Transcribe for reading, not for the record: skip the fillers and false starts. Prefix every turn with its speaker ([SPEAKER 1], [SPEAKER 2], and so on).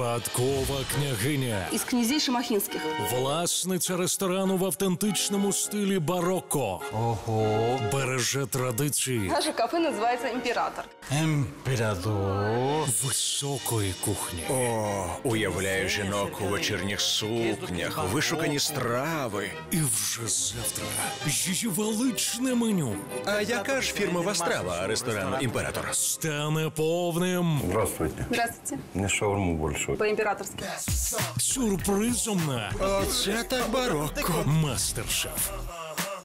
[SPEAKER 1] Спадкова княгиня.
[SPEAKER 2] Из князей Шемахинских.
[SPEAKER 1] Власниця ресторану в автентичному стилі бароко.
[SPEAKER 3] Ого.
[SPEAKER 1] Береже традиції.
[SPEAKER 2] Наше кафе называется «Император».
[SPEAKER 3] Імператор.
[SPEAKER 1] Високої кухні.
[SPEAKER 4] О, уявляю жінок у вечірніх сукнях, вишукані страви.
[SPEAKER 1] І вже завтра її величне меню
[SPEAKER 4] А яка ж фірмова страва ресторану «Імператор»?
[SPEAKER 1] стане повним
[SPEAKER 5] Здравствуйте.
[SPEAKER 2] Здравствуйте.
[SPEAKER 5] Мне шаурму большую.
[SPEAKER 2] По-императорски.
[SPEAKER 1] сюрпризом на
[SPEAKER 4] Оце так барокко.
[SPEAKER 1] Мастер-шеф.